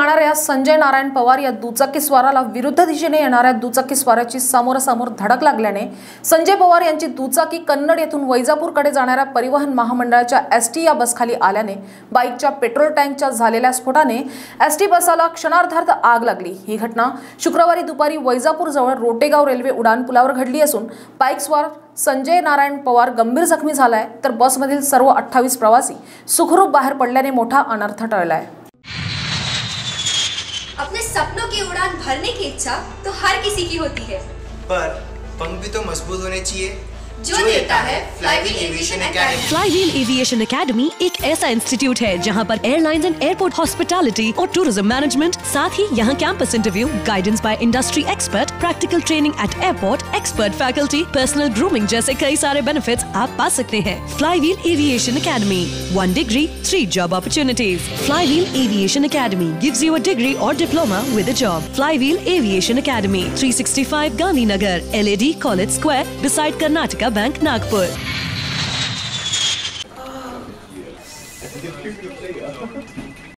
जाणाऱ्या संजय नारायण पवार या दुचाकीस्वाराला विरुद्ध दिशेने येणाऱ्या दुचाकीस्वाराची समोरासमोर धडक लागल्याने संजय पवार यांची दुचाकी कन्नड येथून वैजापूरकडे जाणाऱ्या परिवहन महामंडळाच्या एसटी या बसखाली आल्याने बाईकच्या पेट्रोल टँकच्या झालेल्या स्फोटाने एसटी बसला क्षणार्धात आग लागली। ही घटना शुक्रवारी दुपारी वैजापूर जवळ रोटेगाव रेल्वे उड्डाणपुलावर घडली असून बाईकस्वार संजय नारायण पवार गंभीर जखमी झालाय, तर बसमधील सर्व 28 प्रवासी सुखरूप बाहेर पडल्याने मोठा अनर्थ टळलाय। अपने सपनों की उड़ान भरने की इच्छा तो हर किसी की होती है, पर पंख भी तो मजबूत होने चाहिए जो देता है Flywheel aviation academy. Flywheel aviation academy एक ऐसा इंस्टीट्यूट है जहां पर एयरलाइंस एंड एयरपोर्ट हॉस्पिटैलिटी और टूरिज्म मैनेजमेंट, साथ ही यहां campus interview, guidance by industry expert, practical training at airport, expert faculty, personal grooming जैसे कई सारे बेनिफिट्स आप पा सकते हैं। Flywheel aviation academy, 1 degree, 3 job opportunities। Flywheel aviation academy gives you a degree or diploma with a job। Flywheel aviation academy, 365 Gandhinagar, LAD College Square, beside Karnataka bank, Nagpur.